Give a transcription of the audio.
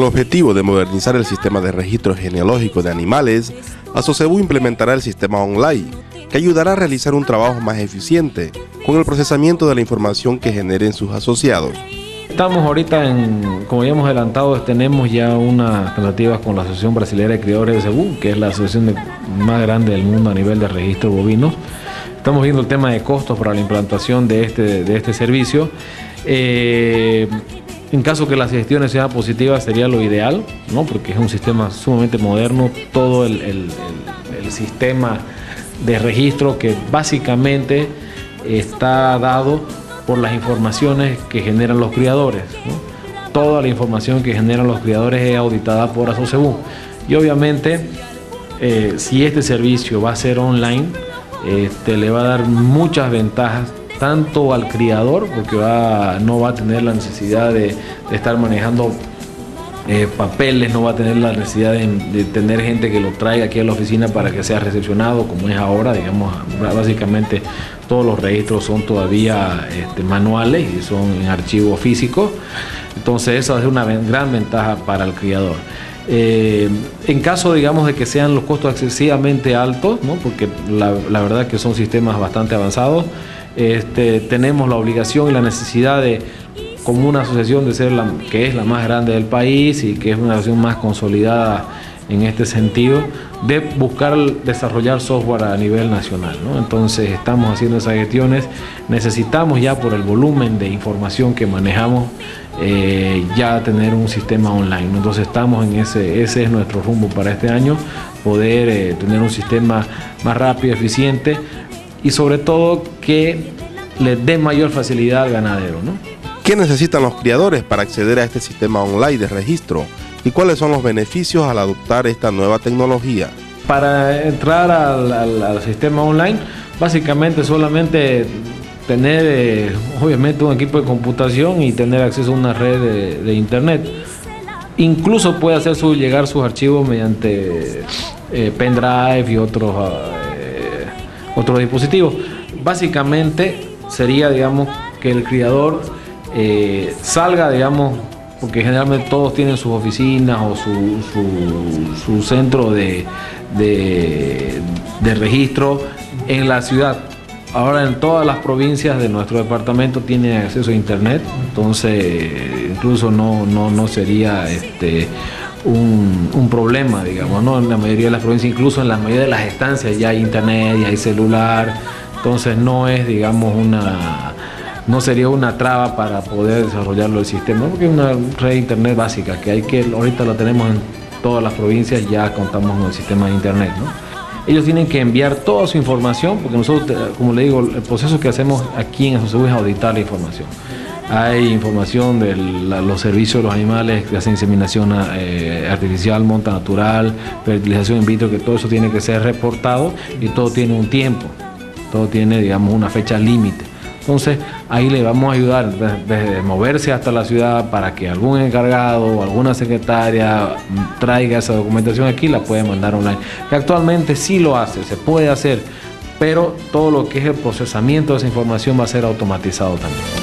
objetivo de modernizar el sistema de registro genealógico de animales, Asocebú implementará el sistema online, que ayudará a realizar un trabajo más eficiente con el procesamiento de la información que generen sus asociados. Estamos ahorita como ya hemos adelantado, tenemos ya una tentativa con la Asociación Brasilera de Criadores de Cebú, que es la asociación más grande del mundo a nivel de registro bovinos. Estamos viendo el tema de costos para la implantación de este servicio. En caso que las gestiones sean positivas sería lo ideal, ¿no? Porque es un sistema sumamente moderno, todo el sistema de registro que básicamente está dado por las informaciones que generan los criadores, ¿no? Toda la información que generan los criadores es auditada por Asocebú. Y obviamente, si este servicio va a ser online, le va a dar muchas ventajas tanto al criador, porque no va a tener la necesidad de estar manejando papeles, no va a tener la necesidad de tener gente que lo traiga aquí a la oficina para que sea recepcionado, como es ahora. Digamos, básicamente todos los registros son todavía manuales y son en archivo físico. Entonces esa es una gran ventaja para el criador. En caso, digamos, de que sean los costos excesivamente altos, ¿no? Porque la verdad es que son sistemas bastante avanzados, tenemos la obligación y la necesidad de, como una asociación, de ser que es la más grande del país y que es una asociación más consolidada en este sentido, de buscar desarrollar software a nivel nacional, ¿no? Entonces estamos haciendo esas gestiones. Necesitamos ya, por el volumen de información que manejamos, ya tener un sistema online, ¿no? Entonces estamos en ese es nuestro rumbo para este año, poder tener un sistema más rápido, eficiente y sobre todo que le dé mayor facilidad al ganadero, ¿no? ¿Qué necesitan los criadores para acceder a este sistema online de registro? ¿Y cuáles son los beneficios al adoptar esta nueva tecnología? Para entrar al sistema online, básicamente solamente tener obviamente un equipo de computación y tener acceso a una red de internet. Incluso puede hacer llegar sus archivos mediante pendrive y otros dispositivos. Básicamente sería, digamos, que el criador salga, digamos, porque generalmente todos tienen sus oficinas o su centro de registro en la ciudad. Ahora en todas las provincias de nuestro departamento tienen acceso a internet, entonces incluso no sería un problema, digamos, ¿no? En la mayoría de las provincias, incluso en la mayoría de las estancias ya hay internet, ya hay celular, entonces no es, digamos, no sería una traba para poder desarrollarlo el sistema, porque es una red de internet básica ahorita la tenemos en todas las provincias, ya contamos con el sistema de internet, ¿no? Ellos tienen que enviar toda su información, porque nosotros, como le digo, el proceso que hacemos aquí en Asocebú es auditar la información. Hay información de los servicios de los animales que hacen inseminación artificial, monta natural, fertilización in vitro, que todo eso tiene que ser reportado y todo tiene un tiempo, todo tiene, digamos, una fecha límite. Entonces ahí le vamos a ayudar desde moverse hasta la ciudad para que algún encargado o alguna secretaria traiga esa documentación aquí y la puede mandar online. Que actualmente sí lo hace, se puede hacer, pero todo lo que es el procesamiento de esa información va a ser automatizado también.